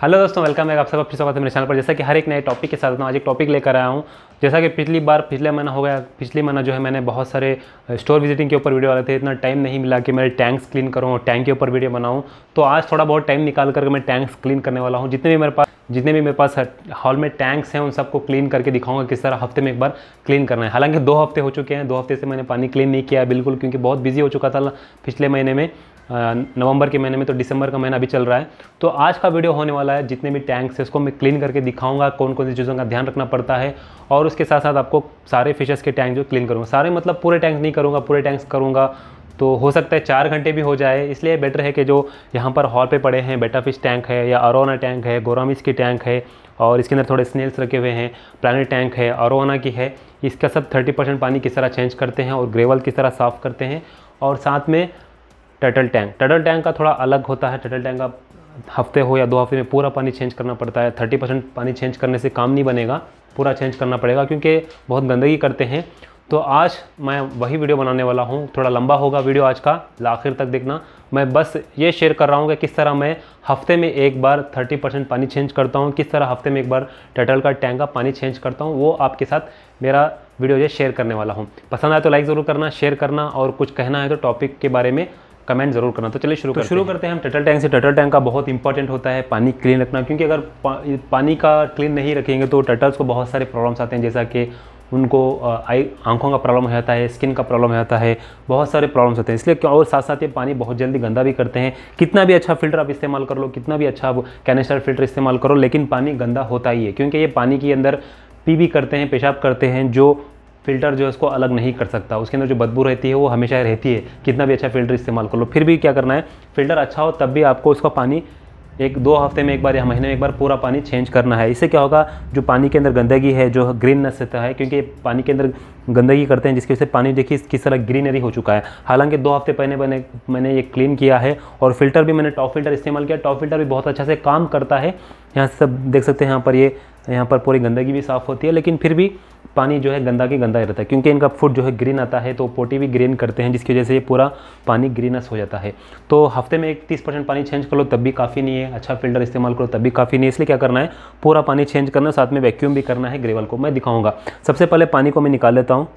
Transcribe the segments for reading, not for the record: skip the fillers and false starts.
Hello दोस्तों, welcome है आप सबका फिर स्वागत है मेरे चैनल पर। जैसा कि हर एक नए टॉपिक के साथ आज एक टॉपिक लेकर आया हूँ। जैसा कि पिछले महीना हो गया, पिछले महीना जो है मैंने बहुत सारे स्टोर विजिटिंग के ऊपर वीडियो डाले थे। इतना टाइम नहीं मिला कि मैं टैंक्स क्लीन करूँ और टैंक के ऊपर वीडियो बनाऊँ। तो आज थोड़ा बहुत टाइम निकाल कर मैं टैंक्स क्लीन करने वाला हूँ। जितने भी मेरे पास हॉल में टैंक्स हैं उन सबको क्लीन करके दिखाऊंगा किस तरह हफ्ते में एक बार क्लीन करना है। हालांकि 2 हफ्ते हो चुके हैं, 2 हफ्ते से मैंने पानी क्लीन नहीं किया है बिल्कुल, क्योंकि बहुत बिजी हो चुका था पिछले महीने में, नवंबर के महीने में। तो दिसंबर का महीना अभी चल रहा है। तो आज का वीडियो होने वाला है, जितने भी टैंक्स है उसको मैं क्लीन करके दिखाऊंगा, कौन कौन सी चीज़ों का ध्यान रखना पड़ता है। और उसके साथ साथ आपको सारे फिशेस के टैंक जो क्लीन करूँगा, सारे मतलब पूरे टैंक नहीं करूँगा, पूरे टैंक्स करूँगा तो हो सकता है 4 घंटे भी हो जाए। इसलिए बेटर है कि जो यहाँ पर हॉल पे पड़े हैं, बेटा फिश टैंक है या अरोना टैंक है, गोरामिस की टैंक है, और इसके अंदर थोड़े स्नेल्स रखे हुए हैं, प्लानिट टैंक है, अरोना की है, इसका सब 30% पानी किस तरह चेंज करते हैं और ग्रेवल किस तरह साफ़ करते हैं। और साथ में टर्टल टैंक का थोड़ा अलग होता है। टर्टल टैंक का हफ्ते हो या 2 हफ्ते में पूरा पानी चेंज करना पड़ता है। 30% पानी चेंज करने से काम नहीं बनेगा, पूरा चेंज करना पड़ेगा क्योंकि बहुत गंदगी करते हैं। तो आज मैं वही वीडियो बनाने वाला हूँ। थोड़ा लंबा होगा वीडियो आज का, आखिर तक देखना। मैं बस ये शेयर कर रहा हूँ कि किस तरह मैं हफ्ते में एक बार 30% पानी चेंज करता हूँ, किस तरह हफ्ते में एक बार टर्टल का टैंक का पानी चेंज करता हूँ, वो आपके साथ मेरा वीडियो ये शेयर करने वाला हूँ। पसंद आए तो लाइक ज़रूर करना, शेयर करना, और कुछ कहना है तो टॉपिक के बारे में कमेंट जरूर करना। तो चलिए शुरू करते हैं हम टर्टल टैंक से। टर्टल टैंक का बहुत इंपॉर्टेंट होता है पानी क्लीन रखना, क्योंकि अगर पानी का क्लीन नहीं रखेंगे तो टर्टल्स को बहुत सारे प्रॉब्लम्स आते हैं, जैसा कि उनको आंखों का प्रॉब्लम हो जाता है, स्किन का प्रॉब्लम हो जाता है, बहुत सारे प्रॉब्लम्स होते हैं। इसलिए और साथ साथ ये पानी बहुत जल्दी गंदा भी करते हैं। कितना भी अच्छा फिल्टर आप इस्तेमाल कर लो, कितना भी अच्छा आप कैनिस्टर फिल्टर इस्तेमाल करो, लेकिन पानी गंदा होता ही है, क्योंकि ये पानी के अंदर पी भी करते हैं, पेशाब करते हैं, जो फ़िल्टर जो है उसको अलग नहीं कर सकता। उसके अंदर जो बदबू रहती है वो हमेशा रहती है, कितना भी अच्छा फ़िल्टर इस्तेमाल कर लो। फिर भी क्या करना है, फ़िल्टर अच्छा हो तब भी आपको उसका पानी 1-2 हफ्ते में एक बार या महीने में एक बार पूरा पानी चेंज करना है। इससे क्या होगा, जो पानी के अंदर गंदगी है, जो ग्रीननेस रहता है, क्योंकि पानी के अंदर गंदगी करते हैं जिसकी वजह से पानी देखिए किस तरह ग्रीनरी हो चुका है। हालांकि 2 हफ्ते पहले मैंने ये क्लीन किया है, और फिल्टर भी मैंने टॉप फिल्टर इस्तेमाल किया। टॉप फिल्टर भी बहुत अच्छा से काम करता है। यहाँ सब देख सकते हैं, यहाँ पर पूरी गंदगी भी साफ़ होती है, लेकिन फिर भी पानी जो है गंदा ही रहता है, क्योंकि इनका फुट जो है ग्रीन आता है, तो पोटी भी ग्रीन करते हैं, जिसकी वजह से ये पूरा पानी ग्रीनस हो जाता है। तो हफ्ते में 30% पानी चेंज कर लो तब भी काफ़ी नहीं है, अच्छा फिल्टर इस्तेमाल करो तब भी काफ़ी नहीं है। इसलिए क्या करना है, पूरा पानी चेंज करना, साथ में वैक्यूम भी करना है ग्रेवल को। मैं दिखाऊंगा। सबसे पहले पानी को मैं निकाल लेता हूँ।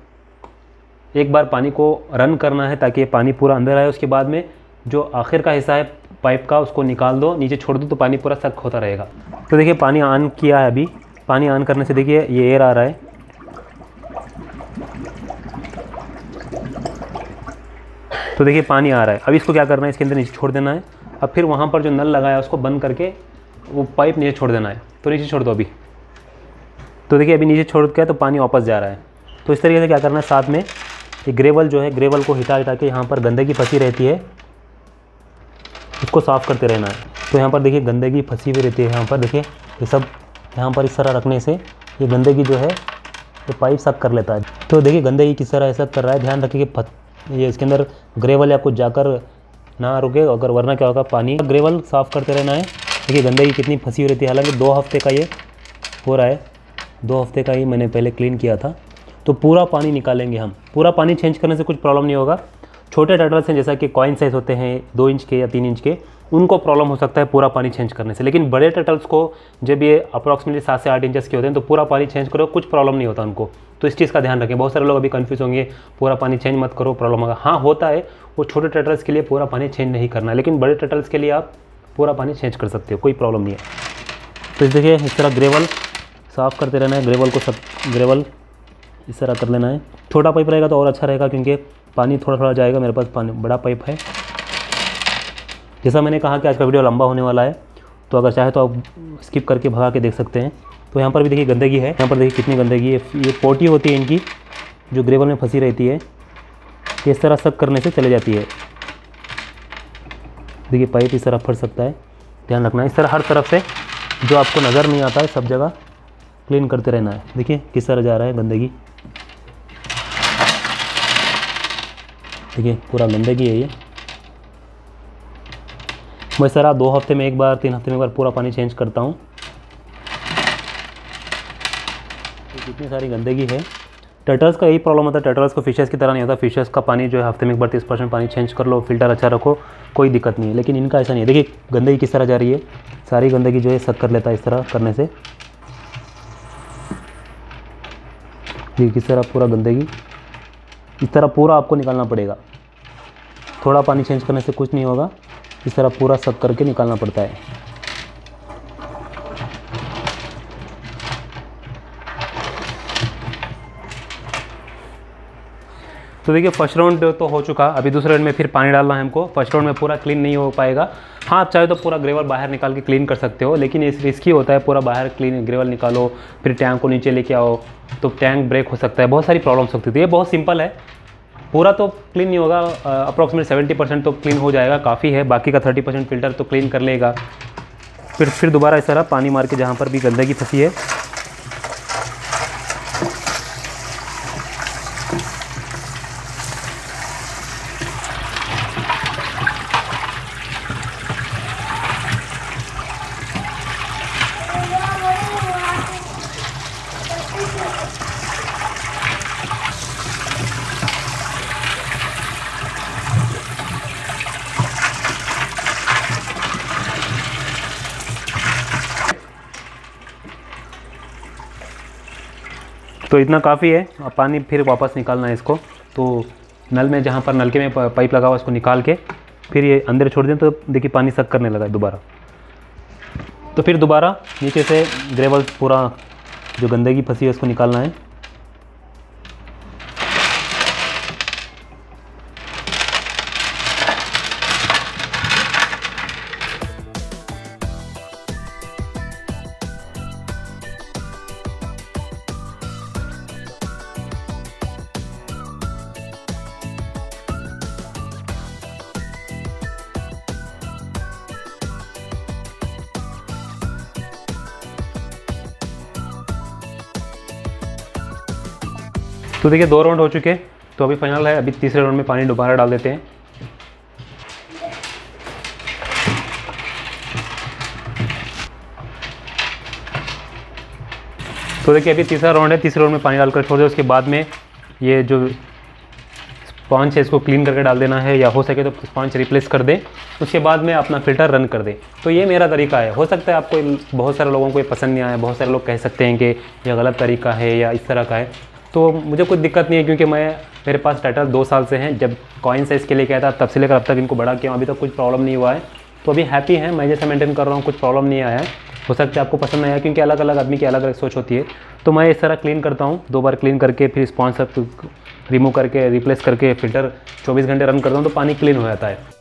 एक बार पानी को रन करना है ताकि ये पानी पूरा अंदर आए। उसके बाद में जो आखिर का हिस्सा है पाइप का, उसको निकाल दो, नीचे छोड़ दो, तो पानी पूरा सक होता रहेगा। तो देखिए पानी ऑन किया है अभी। पानी ऑन करने से देखिए ये एयर आ रहा है, तो देखिए पानी आ रहा है। अभी इसको क्या करना है, इसके अंदर नीचे छोड़ देना है। अब फिर वहाँ पर जो नल लगाया उसको बंद करके वो पाइप नीचे छोड़ देना है। तो नीचे छोड़ दो अभी। तो देखिए अभी नीचे छोड़ के तो पानी वापस जा रहा है। तो इस तरीके से क्या करना है, साथ में ये ग्रेवल जो है, ग्रेवल को हिटा के यहाँ पर गंदगी फंसी रहती है, उसको साफ़ करते रहना है। तो यहाँ पर देखिए गंदगी फंसी हुई रहती है। यहाँ पर देखिए ये सब यहाँ पर इस तरह रखने से ये गंदगी जो है ये पाइप सक कर लेता है। तो देखिए गंदगी किस तरह ऐसा कर रहा है, ध्यान रखिए कि ये इसके अंदर ग्रेवल या कुछ जाकर ना रुके, अगर वरना क्या होगा, पानी ग्रेवल साफ़ करते रहना है। देखिए गंदगी कितनी फंसी हुई रहती है। हालांकि 2 हफ्ते का ये हो रहा है, 2 हफ्ते का ही मैंने पहले क्लीन किया था। तो पूरा पानी निकालेंगे हम। पूरा पानी चेंज करने से कुछ प्रॉब्लम नहीं होगा। छोटे टर्टल्स हैं, जैसा कि कॉइन साइज़ होते हैं 2 इंच के या 3 इंच के, उनको प्रॉब्लम हो सकता है पूरा पानी चेंज करने से। लेकिन बड़े टर्टल्स को जब ये अप्रॉक्सीमेटली 7 से 8 इंचेस के होते हैं तो पूरा पानी चेंज करो, कुछ प्रॉब्लम नहीं होता उनको। तो इस चीज़ का ध्यान रखें। बहुत सारे लोग अभी कंफ्यूज होंगे, पूरा पानी चेंज मत करो, प्रॉब्लम होगा। हाँ होता है, वो छोटे टर्टल्स के लिए पूरा पानी चेंज नहीं करना है, लेकिन बड़े टर्टल्स के लिए आप पूरा पानी चेंज कर सकते हो, कोई प्रॉब्लम नहीं है। तो देखिए इस तरह ग्रेवल साफ़ करते रहना है। ग्रेवल को सब ग्रेवल इस तरह कर लेना है। छोटा पाइप रहेगा तो और अच्छा रहेगा, क्योंकि पानी थोड़ा थोड़ा जाएगा। मेरे पास पानी बड़ा पाइप है। जैसा मैंने कहा कि आज का वीडियो लंबा होने वाला है, तो अगर चाहे तो आप स्किप करके भगा के देख सकते हैं। तो यहाँ पर भी देखिए गंदगी है, यहाँ पर देखिए कितनी गंदगी है। ये पोटी होती है इनकी, जो ग्रेवल में फंसी रहती है, इस तरह सक करने से चले जाती है। देखिए पाइप इस तरह फट सकता है, ध्यान रखना है। इस तरह हर तरफ से जो आपको नज़र नहीं आता है सब जगह क्लीन करते रहना है। देखिए किस तरह जा रहा है गंदगी, देखिए पूरा गंदगी है ये। मैं सर 2 हफ्ते में एक बार, 3 हफ्ते में एक बार पूरा पानी चेंज करता हूँ। तो कितनी सारी गंदगी है, टर्टल्स का यही प्रॉब्लम होता है, टर्टल्स को फिशेस की तरह नहीं होता। फिशेस का पानी जो है हफ्ते में एक बार 30% पानी चेंज कर लो, फिल्टर अच्छा रखो, कोई दिक्कत नहीं है। लेकिन इनका ऐसा नहीं है। देखिए गंदगी किस तरह जा रही है, सारी गंदगी जो है सक कर लेता है इस तरह करने से। देखिए किस तरह पूरा गंदगी इस तरह पूरा आपको निकालना पड़ेगा। थोड़ा पानी चेंज करने से कुछ नहीं होगा, इस तरह पूरा सक करके निकालना पड़ता है। तो देखिए फर्स्ट राउंड तो हो चुका, अभी दूसरे राउंड में फिर पानी डालना है हमको। फर्स्ट राउंड में पूरा क्लीन नहीं हो पाएगा। हाँ आप चाहे तो पूरा ग्रेवल बाहर निकाल के क्लीन कर सकते हो, लेकिन इस रिस्की होता है। पूरा बाहर क्लीन ग्रेवल निकालो, फिर टैंक को नीचे लेके आओ तो टैंक ब्रेक हो सकता है, बहुत सारी प्रॉब्लम्स होती थी। ये बहुत सिंपल है, पूरा तो क्लीन नहीं होगा, अप्रॉक्सीमेट 70% तो क्लीन हो जाएगा, काफ़ी है। बाकी का 30% फिल्टर तो क्लीन कर लेगा। फिर दोबारा इस तरह पानी मार के जहाँ पर भी गंदगी फंसी है तो इतना काफ़ी है। अब पानी फिर वापस निकालना है इसको। तो नल में जहाँ पर नलके में पाइप लगा हुआ उसको निकाल के फिर ये अंदर छोड़ दें तो देखिए पानी सक करने लगा दोबारा। तो फिर दोबारा नीचे से ग्रेवल पूरा जो गंदगी फंसी है उसको निकालना है। तो देखिए 2 राउंड हो चुके, तो अभी फाइनल है। अभी तीसरे राउंड में पानी दोबारा डाल देते हैं। तो देखिए अभी तीसरा राउंड है, तीसरे राउंड में पानी डालकर छोड़ दे। उसके बाद में ये जो स्पॉन्ज है इसको क्लीन करके डाल देना है, या हो सके तो स्पॉन्ज रिप्लेस कर दें। उसके बाद में अपना फ़िल्टर रन कर दें। तो ये मेरा तरीका है। हो सकता है आपको बहुत सारे लोगों को ये पसंद नहीं आया, बहुत सारे लोग कह सकते हैं कि ये गलत तरीका है या इस तरह का है। तो मुझे कोई दिक्कत नहीं है, क्योंकि मेरे पास टर्टल 2 साल से हैं। जब कॉइन साइज़ के लिए कहता तब से लेकर अब तक इनको बड़ा किया, अभी तक कुछ प्रॉब्लम नहीं हुआ है। तो अभी हैप्पी हैं, मैं जैसे मेंटेन कर रहा हूँ कुछ प्रॉब्लम नहीं आया है। हो सकता है आपको पसंद नहीं आया, क्योंकि अलग अलग आदमी की अलग अलग सोच होती है। तो मैं इस तरह क्लीन करता हूँ, 2 बार क्लीन करके फिर स्पॉन्ज सब रिमूव करके रिप्लेस करके फ़िल्टर 24 घंटे रन करता हूँ तो पानी क्लीन हो जाता है।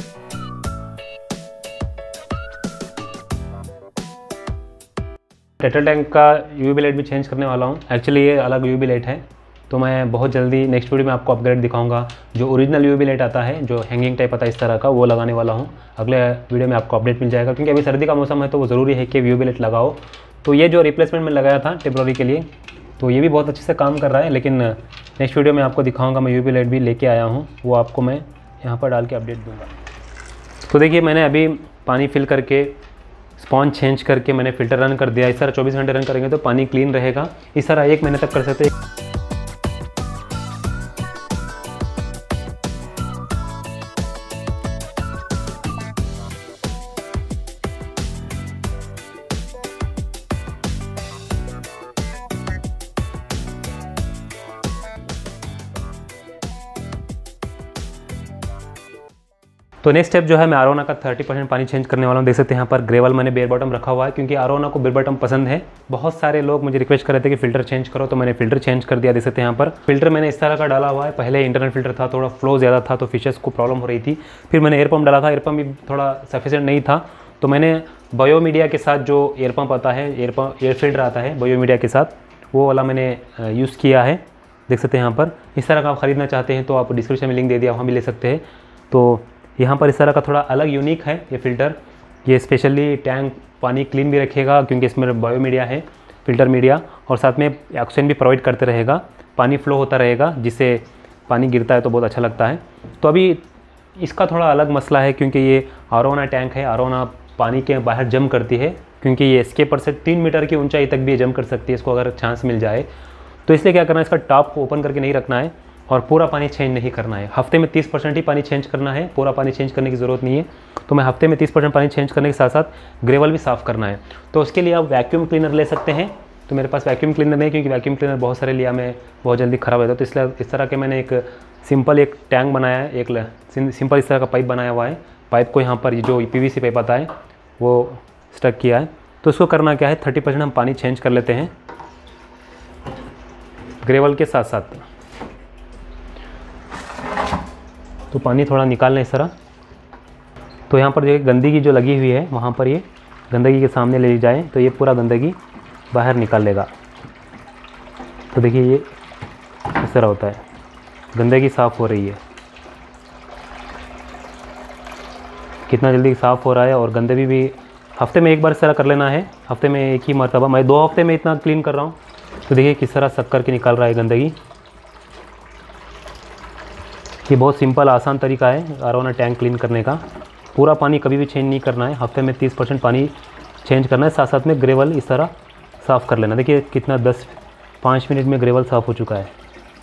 टर्टल टैंक का यूवी लाइट भी चेंज करने वाला हूँ। एक्चुअली ये अलग यूवी लाइट है, तो मैं बहुत जल्दी नेक्स्ट वीडियो में आपको अपग्रेड दिखाऊंगा। जो ओरिजिनल यूवी लाइट आता है, जो हैंगिंग टाइप आता है इस तरह का, वो लगाने वाला हूँ। अगले वीडियो में आपको अपडेट मिल जाएगा, क्योंकि अभी सर्दी का मौसम है तो वो ज़रूरी है कि यूवी लाइट लगाओ। तो ये जो रिप्लेसमेंट में लगाया था टेम्प्रोरी के लिए, तो ये भी बहुत अच्छे से काम कर रहा है। लेकिन नेक्स्ट वीडियो में आपको दिखाऊँगा। मैं यूवी लाइट भी लेके आया हूँ, वो आपको मैं यहाँ पर डाल के अपडेट दूँगा। तो देखिए मैंने अभी पानी फिल करके स्पॉन्ज चेंज करके मैंने फ़िल्टर रन कर दिया। इस तरह 24 घंटे रन करेंगे तो पानी क्लीन रहेगा। इस तरह 1 महीने तक कर सकते हैं। तो नेक्स्ट स्टेप जो है, मैं आरोना का 30% पानी चेंज करने वाला हूँ। देख सकते हैं यहाँ पर ग्रेवल मैंने बेयर बॉटम रखा हुआ है, क्योंकि आरोना को बेयर बॉटम पसंद है। बहुत सारे लोग मुझे रिक्वेस्ट कर रहे थे कि फ़िल्टर चेंज करो, तो मैंने फ़िल्टर चेंज कर दिया। देख सकते हैं यहाँ पर फ़िल्टर मैंने इस तरह का डाला हुआ है। पहले इंटरनल फ़िल्टर था, थोड़ा फ्लो ज़्यादा था तो फिशेस को प्रॉब्लम हो रही थी। फिर मैंने एयर पम्प डाला था, एयर पम्प भी थोड़ा सफिशिएंट नहीं था, तो मैंने बायोमीडिया के साथ जो एयर पम्प आता है, एयर फिल्टर आता है बायोमीडिया के साथ, वो वाला मैंने यूज़ किया है। देख सकते हैं यहाँ पर। इस तरह का आप ख़रीदना चाहते हैं तो आप डिस्क्रिप्शन में लिंक दे दिया, वहाँ भी ले सकते हैं। तो यहाँ पर इस तरह का थोड़ा अलग यूनिक है ये फ़िल्टर। ये स्पेशली टैंक पानी क्लीन भी रखेगा, क्योंकि इसमें बायोमीडिया है, फ़िल्टर मीडिया, और साथ में ऑक्सीजन भी प्रोवाइड करते रहेगा। पानी फ्लो होता रहेगा, जिससे पानी गिरता है तो बहुत अच्छा लगता है। तो अभी इसका थोड़ा अलग मसला है, क्योंकि ये आरोना टैंक है। आरोना पानी के बाहर जम करती है, क्योंकि ये एस्केपर से 3 मीटर की ऊंचाई तक भी जम कर सकती है, इसको अगर चांस मिल जाए। तो इसलिए क्या करना है, इसका टॉप को ओपन करके नहीं रखना है और पूरा पानी चेंज नहीं करना है। हफ्ते में 30% ही पानी चेंज करना है, पूरा पानी चेंज करने की ज़रूरत नहीं है। तो मैं हफ्ते में 30% पानी चेंज करने के साथ साथ ग्रेवल भी साफ़ करना है। तो उसके लिए आप वैक्यूम क्लीनर ले सकते हैं। तो मेरे पास वैक्यूम क्लीनर नहीं, क्योंकि वैक्यूम क्लीनर बहुत सारे लिया मैं बहुत जल्दी ख़राब हो जाता है। तो इसलिए इस तरह के मैंने एक सिंपल एक टैंक बनाया है, एक सिंपल इस तरह का पाइप बनाया हुआ है। पाइप को यहाँ पर जो PVC पाइप आता है वो स्टक किया है। तो उसको करना क्या है, 30% हम पानी चेंज कर लेते हैं ग्रेवल के साथ साथ। तो पानी थोड़ा निकाल लें इस तरह। तो यहाँ पर जो गंदगी जो लगी हुई है वहाँ पर ये गंदगी के सामने ले जाए तो ये पूरा गंदगी बाहर निकाल लेगा। तो देखिए ये इस तरह होता है, गंदगी साफ़ हो रही है, कितना जल्दी साफ़ हो रहा है। और गंदगी भी हफ्ते में एक बार इस तरह कर लेना है, हफ्ते में एक ही मरतबा। मैं 2 हफ्ते में इतना क्लीन कर रहा हूँ। तो देखिए किस तरह सब करके निकाल रहा है गंदगी। ये बहुत सिंपल आसान तरीका है आरोना टैंक क्लीन करने का। पूरा पानी कभी भी चेंज नहीं करना है, हफ्ते में 30% पानी चेंज करना है। साथ साथ में ग्रेवल इस तरह साफ़ कर लेना। देखिए कितना 5 मिनट में ग्रेवल साफ़ हो चुका है।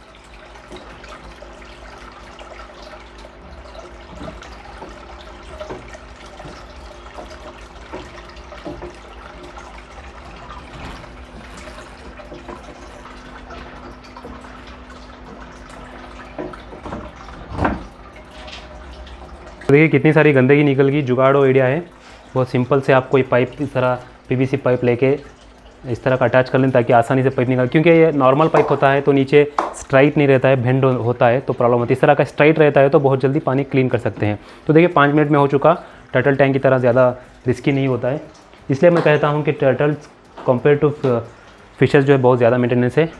देखिए कितनी सारी गंदगी निकल गई। जुगाड़ो आइडिया है, बहुत सिंपल से आप कोई पाइप इस तरह PVC पाइप लेके इस तरह का अटैच कर लें ताकि आसानी से पाइप निकाल। क्योंकि ये नॉर्मल पाइप होता है तो नीचे स्ट्राइट नहीं रहता है, बेंड होता है तो प्रॉब्लम होती है। इस तरह का स्ट्राइट रहता है तो बहुत जल्दी पानी क्लीन कर सकते हैं। तो देखिए 5 मिनट में हो चुका। टर्टल टैंक की तरह ज़्यादा रिस्की नहीं होता है, इसलिए मैं कहता हूँ कि टर्टल्स कंपेयर टू फिशेस जो है बहुत ज़्यादा मेंटेनेंस है।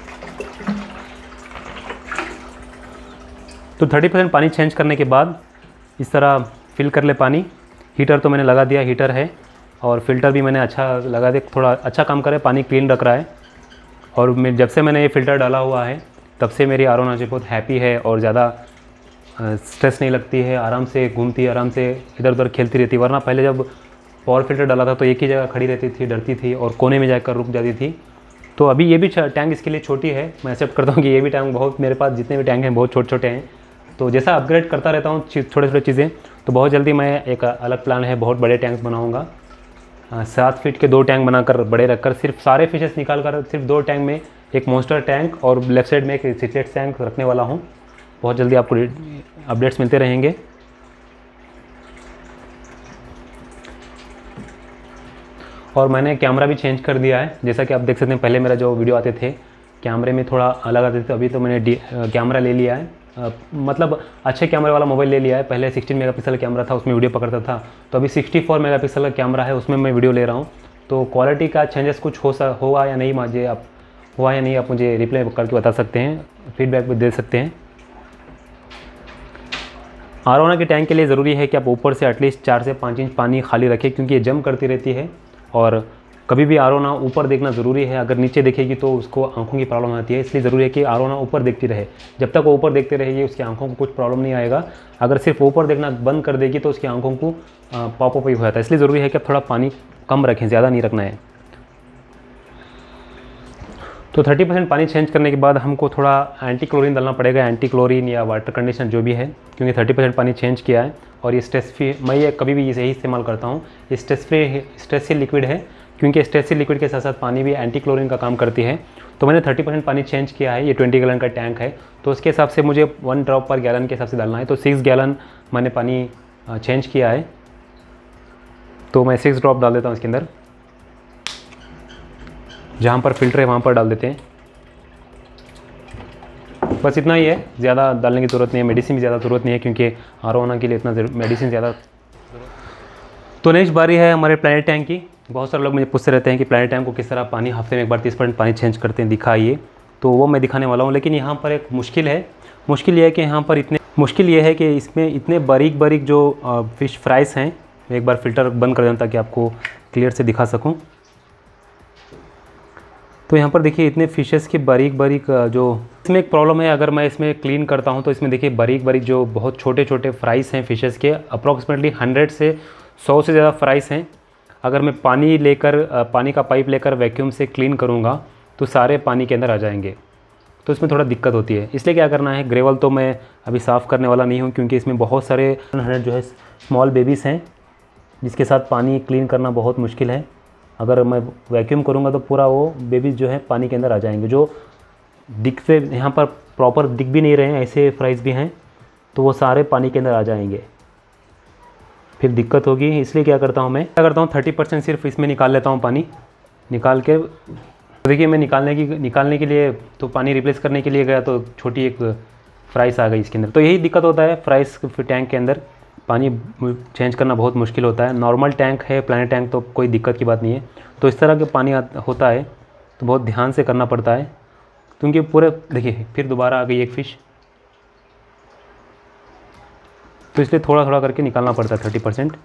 तो 30% पानी चेंज करने के बाद इस तरह फिल कर ले पानी। हीटर तो मैंने लगा दिया, हीटर है, और फ़िल्टर भी मैंने अच्छा लगा दिया, थोड़ा अच्छा काम करे, पानी क्लीन रख रहा है। और जब से मैंने ये फ़िल्टर डाला हुआ है तब से मेरी आरोना जो बहुत हैप्पी है और ज़्यादा स्ट्रेस नहीं लगती है, आराम से घूमती है, आराम से इधर उधर खेलती रहती। वरना पहले जब पावर फ़िल्टर डाला था तो एक ही जगह खड़ी रहती थी, डरती थी और कोने में जाकर रुक जाती थी। तो अभी ये भी टैंक इसके लिए छोटी है। मैं एक्सेप्ट करता हूँ कि ये भी टैंक बहुत, मेरे पास जितने भी टैंक हैं बहुत छोटे छोटे हैं। तो जैसा अपग्रेड करता रहता हूँ छोटे छोटे चीज़ें, तो बहुत जल्दी मैं एक अलग प्लान है, बहुत बड़े टैंक्स बनाऊँगा। 7 फीट के 2 टैंक बनाकर बड़े रखकर सिर्फ सारे फिशेस निकाल कर सिर्फ 2 टैंक में एक मॉन्स्टर टैंक और लेफ्ट साइड में एक सिचलेट टैंक रखने वाला हूँ। बहुत जल्दी आपको अपडेट्स मिलते रहेंगे। और मैंने कैमरा भी चेंज कर दिया है, जैसा कि आप देख सकते हैं। पहले मेरा जो वीडियो आते थे कैमरे में थोड़ा अलग आते थे, अभी तो मैंने कैमरा ले लिया है, मतलब अच्छे कैमरे वाला मोबाइल ले लिया है। पहले 16 मेगापिक्सल कैमरा था, उसमें वीडियो पकड़ता था, तो अभी 64 मेगापिक्सल का कैमरा है, उसमें मैं वीडियो ले रहा हूँ। तो क्वालिटी का चेंजेस कुछ होगा या नहीं, मुझे आप हुआ या नहीं आप मुझे रिप्लाई करके बता सकते हैं, फीडबैक भी दे सकते हैं। आरोना के टैंक के लिए ज़रूरी है कि आप ऊपर से एटलीस्ट 4 से 5 इंच पानी खाली रखें, क्योंकि ये जम करती रहती है। और कभी भी आरोना ऊपर देखना ज़रूरी है, अगर नीचे देखेगी तो उसको आंखों की प्रॉब्लम आती है। इसलिए ज़रूरी है कि आरोना ऊपर देखती रहे। जब तक वो ऊपर देखते रहेगी उसकी आंखों को कुछ प्रॉब्लम नहीं आएगा। अगर सिर्फ ऊपर देखना बंद कर देगी तो उसकी आंखों को पॉपअप ही हो जाता है। इसलिए ज़रूरी है कि आप थोड़ा पानी कम रखें, ज़्यादा नहीं रखना है। तो 30% पानी चेंज करने के बाद हमको थोड़ा एंटी क्लोरीन डालना पड़ेगा, एंटी क्लोरीन या वाटर कंडीशनर जो भी है, क्योंकि 30% पानी चेंज किया है। और ये स्ट्रेस फ्री, मैं ये कभी भी यही इस्तेमाल करता हूँ। ये स्ट्रेस फ्री लिक्विड है, क्योंकि स्ट्रेस फ्री लिक्विड के साथ साथ पानी भी एंटी क्लोरीन का काम करती है। तो मैंने 30% पानी चेंज किया है। ये 20 गैलन का टैंक है, तो उसके हिसाब से मुझे 1 ड्रॉप पर गैलन के हिसाब से डालना है। तो 6 गैलन मैंने पानी चेंज किया है, तो मैं 6 ड्रॉप डाल देता हूँ इसके अंदर। जहाँ पर फिल्टर है वहाँ पर डाल देते हैं, बस इतना ही है, ज़्यादा डालने की ज़रूरत नहीं है। मेडिसिन भी ज़्यादा ज़रूरत नहीं है, क्योंकि आरोना के लिए इतना मेडिसिन ज़्यादा। तो नेक्स्ट बारी है हमारे प्लैनेट टैंक की। बहुत सारे लोग मुझे पूछते रहते हैं कि प्लैनेट टैंक को किस तरह पानी हफ्ते में एक बार 30% पानी चेंज करते हैं, दिखाइए। तो वो मैं दिखाने वाला हूँ। लेकिन यहाँ पर एक मुश्किल है। मुश्किल ये है कि यहाँ पर इसमें इतने बारीक बारीक जो फ़िश फ्राइज़ हैं। मैं एक बार फ़िल्टर बंद कर दूँ ताकि आपको क्लियर से दिखा सकूँ। तो यहाँ पर देखिए इतने फ़िशेस के बारीक बारीक जो इसमें एक प्रॉब्लम है। अगर मैं इसमें क्लीन करता हूँ तो इसमें देखिए बारीक बारीक जो बहुत छोटे छोटे फ्राइज़ हैं फ़िशेस के, अप्रॉक्सीमेटली 100 से 100 से ज़्यादा फ्राइज़ हैं। अगर मैं पानी का पाइप लेकर वैक्यूम से क्लीन करूँगा तो सारे पानी के अंदर आ जाएंगे। तो इसमें थोड़ा दिक्कत होती है। इसलिए क्या करना है, ग्रेवल तो मैं अभी साफ़ करने वाला नहीं हूँ, क्योंकि इसमें बहुत सारे 100 जो है स्मॉल बेबीज़ हैं, जिसके साथ पानी क्लीन करना बहुत मुश्किल है। अगर मैं वैक्यूम करूँगा तो पूरा वो बेबीज़ जो है पानी के अंदर आ जाएंगे। जो दिखते यहाँ पर प्रॉपर दिख भी नहीं रहे हैं, ऐसे फ्राइज़ भी हैं, तो वो सारे पानी के अंदर आ जाएंगे, फिर दिक्कत होगी। इसलिए क्या करता हूँ मैं, क्या करता हूँ 30% सिर्फ इसमें निकाल लेता हूँ पानी। निकाल के देखिए मैं निकालने के लिए तो पानी रिप्लेस करने के लिए गया तो छोटी एक फ्राइज़ आ गई इसके अंदर। तो यही दिक्कत होता है, फ्राइज़ टैंक के अंदर पानी चेंज करना बहुत मुश्किल होता है। नॉर्मल टैंक है, प्लानिट टैंक, तो कोई दिक्कत की बात नहीं है। तो इस तरह के पानी होता है तो बहुत ध्यान से करना पड़ता है, क्योंकि पूरे देखिए फिर दोबारा आ गई एक फ़िश, तो इसलिए थोड़ा थोड़ा करके निकालना पड़ता है। 30%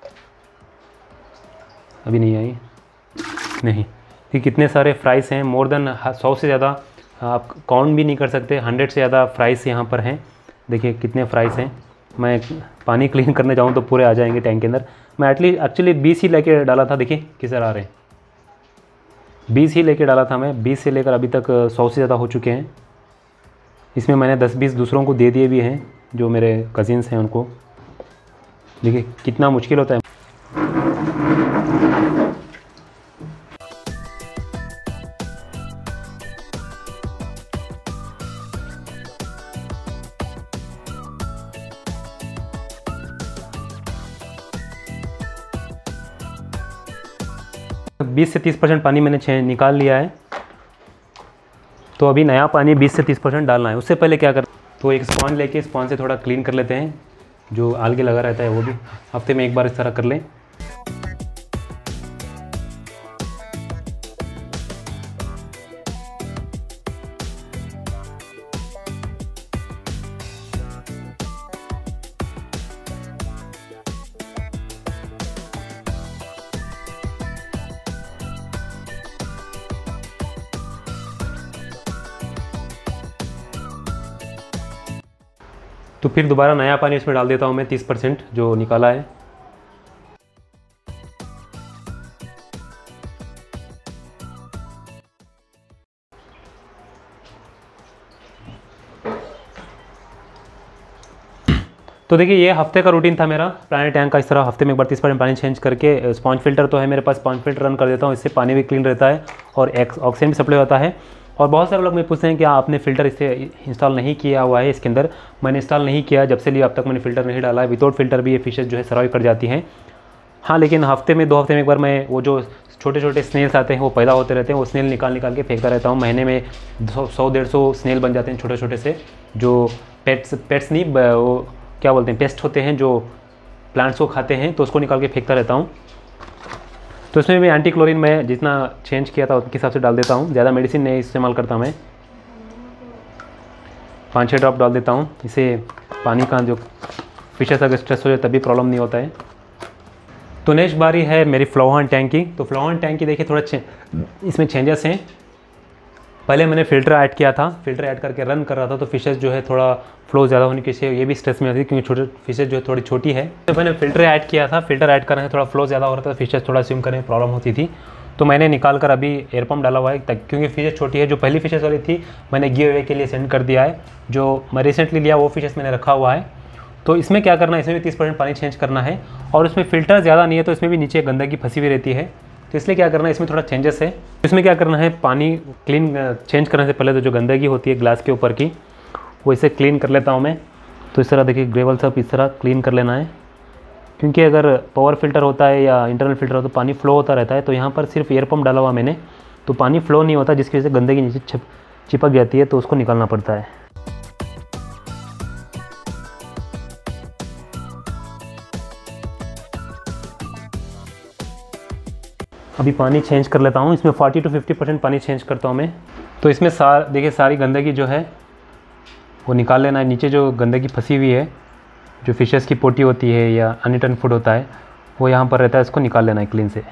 अभी नहीं आई, नहीं कि कितने सारे फ्राइज़ हैं, मोर देन 100 से ज़्यादा, आप काउंट भी नहीं कर सकते, 100 से ज़्यादा फ्राइज़ यहाँ पर हैं। देखिए कितने फ्राइज़ हैं। मैं पानी क्लीन करने जाऊँ तो पूरे आ जाएंगे टैंक के अंदर। मैं एक्चुअली 20 ही लेके डाला था, देखिए किस तरह आ रहे हैं, 20 ही लेके डाला था मैं। 20 से लेकर अभी तक 100 से ज़्यादा हो चुके हैं। इसमें मैंने 10-20 दूसरों को दे दिए भी हैं, जो मेरे कज़िन्स हैं उनको। देखिए कितना मुश्किल होता है। तो 20 से 30% पानी मैंने निकाल लिया है। तो अभी नया पानी 20 से 30% डालना है। उससे पहले क्या कर, तो एक स्पॉन्ज लेके स्पॉन्ज से थोड़ा क्लीन कर लेते हैं, जो आलगे लगा रहता है वो भी हफ्ते में एक बार इस तरह कर लें। तो फिर दोबारा नया पानी इसमें डाल देता हूँ मैं, 30% जो निकाला है। तो देखिए ये हफ्ते का रूटीन था मेरा प्लानिट टैंक का। इस तरह हफ्ते में एक बार 30% पानी चेंज करके, स्पॉन्ज फिल्टर तो है मेरे पास, स्पॉन्ज फिल्टर रन कर देता हूँ, इससे पानी भी क्लीन रहता है और ऑक्सीजन भी सप्लाई होता है। और बहुत सारे लोग मुझे पूछते हैं कि आपने फ़िल्टर इससे इंस्टॉल नहीं किया हुआ है इसके अंदर। मैंने इंस्टॉल नहीं किया, जब से लिया अब तक मैंने फ़िल्टर नहीं डाला है। विदाउट फ़िल्टर भी ये फिशेज़ जो है सर्वाइव कर जाती हैं। हाँ, लेकिन हफ्ते में 2 हफ्ते में एक बार मैं वो जो छोटे छोटे स्नेल्स आते हैं वो पैदा होते रहते हैं, वो स्नेल निकाल के फेंकता रहता हूँ। महीने में 100-150 स्नेल बन जाते हैं छोटे छोटे से, जो पेट्स नहीं, वो क्या बोलते हैं, पेस्ट होते हैं जो प्लांट्स को खाते हैं, तो उसको निकाल के फेंकता रहता हूँ। तो इसमें भी एंटी क्लोरीन मैं जितना चेंज किया था उसके हिसाब से डाल देता हूँ। ज़्यादा मेडिसिन नहीं इस्तेमाल करता मैं, 5-6 ड्रॉप डाल देता हूँ। इससे पानी का जो फिशेस अगर स्ट्रेस हो जाए तभी प्रॉब्लम नहीं होता है। तो नेक्स्ट बारी है मेरी फ्लोहन टैंक की। तो फ्लोहन टैंक की देखिए थोड़ा इसमें चेंजेस हैं। पहले मैंने फ़िल्टर ऐड किया था, फ़िल्टर ऐड करके रन कर रहा था, तो फिशेस जो है थोड़ा फ्लो ज़्यादा होने की वजह से ये भी स्ट्रेस में आती है, क्योंकि छोटे फिशेस जो है थोड़ी छोटी है। तो मैंने फ़िल्टर ऐड किया था, फ़िल्टर ऐड करने से थोड़ा फ्लो ज़्यादा हो रहा था, फिशेस थोड़ा स्विम करने में प्रॉब्लम होती थी। तो मैंने निकाल कर अभी एयर पम्प डाला हुआ है, क्योंकि फिशेस छोटी है। जो पहली फिशेस वाली थी मैंने गिव अवे के लिए सेंड कर दिया है। जो मैं रिसेंटली लिया वो फिशेस मैंने रखा हुआ है। तो इसमें क्या करना है, इसमें भी 30% पानी चेंज करना है। और इसमें फ़िल्टर ज़्यादा नहीं है, तो इसमें भी नीचे गंदगी फंसी हुई रहती है। तो इसलिए क्या करना है, इसमें थोड़ा चेंजेस है। इसमें क्या करना है, पानी क्लीन चेंज करने से पहले तो जो गंदगी होती है ग्लास के ऊपर की, वो इसे क्लीन कर लेता हूँ मैं। तो इस तरह देखिए ग्रेवल सब इस तरह क्लीन कर लेना है, क्योंकि अगर पावर फिल्टर होता है या इंटरनल फिल्टर होता है तो पानी फ्लो होता रहता है। तो यहाँ पर सिर्फ एयर पम्प डाला हुआ मैंने, तो पानी फ्लो नहीं होता, जिसकी वजह से गंदगी नीचे चिपक जाती है, तो उसको निकालना पड़ता है। अभी पानी चेंज कर लेता हूँ। इसमें 40 to 50% पानी चेंज करता हूँ मैं। तो इसमें देखिए सारी गंदगी जो है वो निकाल लेना है। नीचे जो गंदगी फंसी हुई है, जो फिशेस की पोटी होती है या अनइटन फूड होता है, वो यहाँ पर रहता है, इसको निकाल लेना है क्लीन से।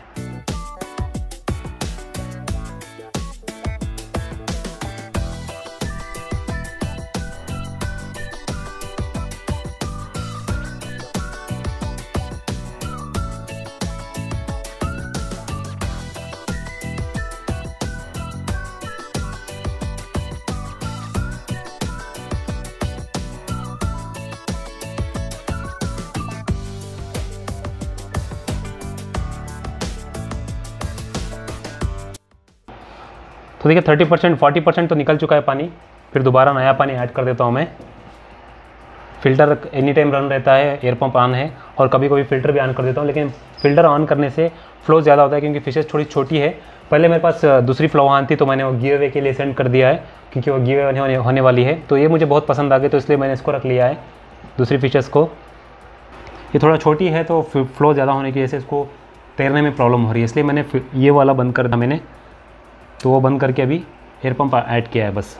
तो देखिए 30% 40% तो निकल चुका है पानी। फिर दोबारा नया पानी ऐड कर देता हूँ मैं। फ़िल्टर एनी टाइम रन रहता है, एयर पंप ऑन है, और कभी कभी फ़िल्टर भी ऑन कर देता हूँ, लेकिन फ़िल्टर ऑन करने से फ़्लो ज़्यादा होता है क्योंकि फिशेस थोड़ी छोटी है। पहले मेरे पास दूसरी फ्लो ऑन थी तो मैंने वो गिव अवे के लिए सेंड कर दिया है क्योंकि वो गिव अवे होने वाली है। तो ये मुझे बहुत पसंद आ गई तो इसलिए मैंने इसको रख लिया है, दूसरी फिशेस को। ये थोड़ा छोटी है तो फ़्लो ज़्यादा होने की वजह से इसको तैरने में प्रॉब्लम हो रही है, इसलिए मैंने ये वाला बंद कर दिया मैंने। तो वो बंद करके अभी एयर पंप ऐड किया है बस।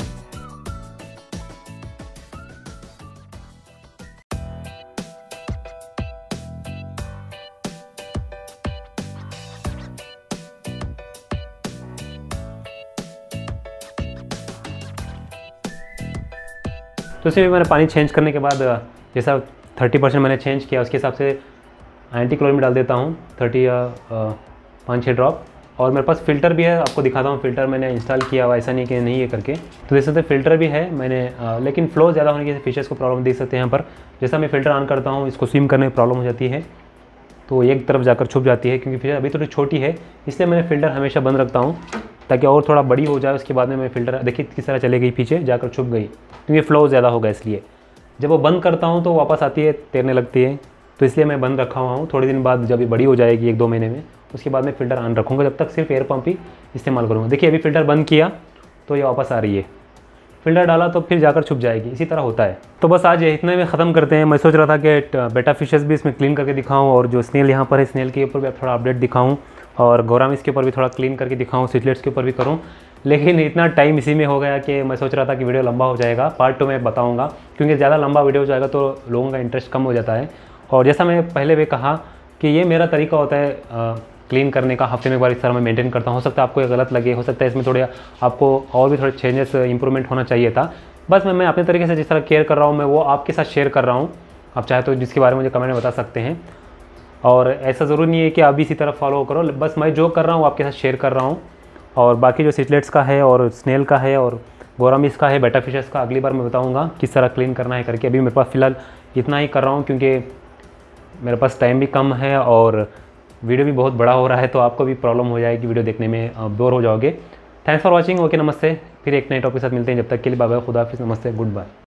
तो इसमें मैंने पानी चेंज करने के बाद जैसा 30% मैंने चेंज किया उसके हिसाब से एंटी क्लोरीन डाल देता हूँ 5-6 ड्रॉप। और मेरे पास फ़िल्टर भी है, आपको दिखाता हूँ। फ़िल्टर मैंने इंस्टॉल किया हुआ, ऐसा नहीं कि नहीं है करके। तो देख सकते हैं फ़िल्टर भी है मैंने, लेकिन फ़्लो ज़्यादा होने की फिशेस को प्रॉब्लम देख सकते हैं यहाँ पर। जैसा मैं फ़िल्टर ऑन करता हूँ इसको स्विम करने में प्रॉब्लम हो जाती है, तो एक तरफ जाकर छुप जाती है क्योंकि फिशेस अभी थोड़ी छोटी है, इसलिए मैंने फ़िल्टर हमेशा बंद रखता हूँ ताकि और थोड़ा बड़ी हो जाए। उसके बाद में मैं फ़िल्टर देखिए किस तरह चले गई पीछे जाकर छुप गई क्योंकि फ़्लो ज़्यादा होगा, इसलिए जब वो बंद करता हूँ तो वापस आती है, तैरने लगती है। तो इसलिए मैं बंद रखा हुआ हूँ। थोड़े दिन बाद जब ये बड़ी हो जाएगी 1-2 महीने में, उसके बाद मैं फ़िल्टर ऑन रखूँगा, जब तक सिर्फ एयर पंप ही इस्तेमाल करूँगा। देखिए अभी फ़िल्टर बंद किया तो ये वापस आ रही है, फ़िल्टर डाला तो फिर जाकर छुप जाएगी, इसी तरह होता है। तो बस आज इतने में ख़त्म करते हैं। मैं सोच रहा था कि बेटा फिशेस भी इसमें क्लीन करके दिखाऊँ, और जो स्नेल यहाँ पर है स्नेल के ऊपर भी थोड़ा अपडेट दिखाऊँ, और गोरामिस के ऊपर भी थोड़ा क्लीन करके दिखाऊँ, सिटलेट्स के ऊपर भी करूँ। लेकिन इतना टाइम इसी में हो गया कि मैं सोच रहा था कि वीडियो लंबा हो जाएगा। पार्ट 2 में बताऊंगा क्योंकि ज़्यादा लंबा वीडियो हो जाएगा तो लोगों का इंटरेस्ट कम हो जाता है। और जैसा मैं पहले भी कहा कि ये मेरा तरीका होता है क्लीन करने का, हफ्ते में एक बार इस तरह मैं मेंटेन करता हूँ। हो सकता है आपको ये गलत लगे, हो सकता है इसमें थोड़े आपको और भी थोड़े चेंजेस इंप्रूवमेंट होना चाहिए था। बस मैं अपने तरीके से जिस तरह केयर कर रहा हूँ मैं वो आपके साथ शेयर कर रहा हूँ। आप चाहे तो जिसके बारे में मुझे कमेंट में बता सकते हैं, और ऐसा ज़रूरी नहीं है कि आप भी इसी तरह फॉलो करो। बस मैं जो कर रहा हूँ आपके साथ शेयर कर रहा हूँ। और बाकी जो सिटलेट्स का है और स्नेल का है और गोरामिस का है, बेटा फिशेस का, अगली बार मैं बताऊंगा किस तरह क्लीन करना है करके। अभी मेरे पास फ़िलहाल इतना ही कर रहा हूँ क्योंकि मेरे पास टाइम भी कम है और वीडियो भी बहुत बड़ा हो रहा है, तो आपको भी प्रॉब्लम हो जाएगी वीडियो देखने में, बोर हो जाओगे। Thanks for watching. ओके, नमस्ते। फिर एक नए टॉपिक के साथ मिलते हैं। जब तक के लिए बाय बाय, खुदा हाफिज़, नमस्ते, गुड बाय।